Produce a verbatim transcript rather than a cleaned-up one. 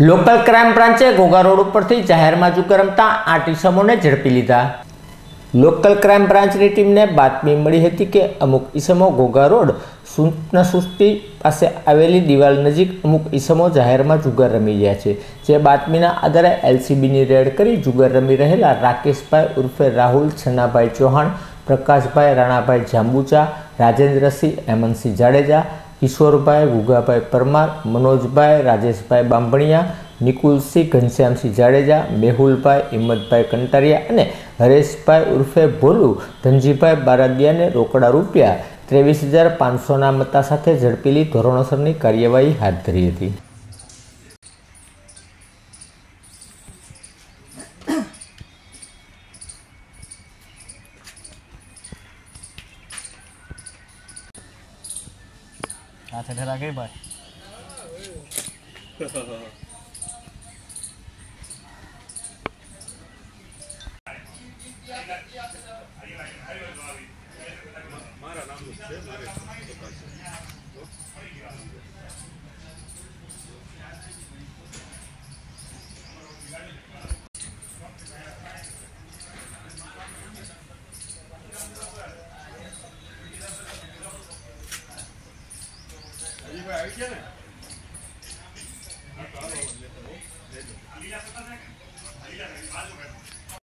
Local crime બ્રાન્ચે Ghogha road ઉપરથી જાહેરમાં જુગાર રમતા આઠ ઈસમોને ઝડપી લીધા। લોકલ ક્રાઇમ બ્રાન્ચની ટીમને બાતમી મળી હતી કે અમુક ઈસમો ઘોઘા રોડ સુસ્તી પાસે આવેલી દિવાલ નજીક અમુક ઈસમો જાહેરમાં જુગાર રમી રહ્યા છે। જે બાતમીના આધારે એલસીબીની રેડ કરી જુગાર રમી રહેલા રાકેશભાઈ ઉર્ફે રાહુલ છન્નાભાઈ ચૌહાણ, પ્રકાશભાઈ રાણાભાઈ જાંબુચા, રાજેન્દ્રસિંહ હેમંતસિંહ જાડેજા, કિશોરભાઈ ગુગાભાઈ પરમાર, મનોજભાઈ રાજેશભાઈ બાંભણિયા, નિકુલસિંહ ઘનશ્યામસિંહ જાડેજા, મેહુલભાઈ હિંમતભાઈ કંટારિયા અને હરેશભાઈ ઉર્ફે ભોલુ ધનજીભાઈ બારડિયાને રોકડા રૂપિયા ત્રેવીસ હજાર પાંચસોના મત્તા સાથે ઝડપી લઈ ધોરણસરની કાર્યવાહી હાથ ધરી હતી। हाथ धरा गई भाई आई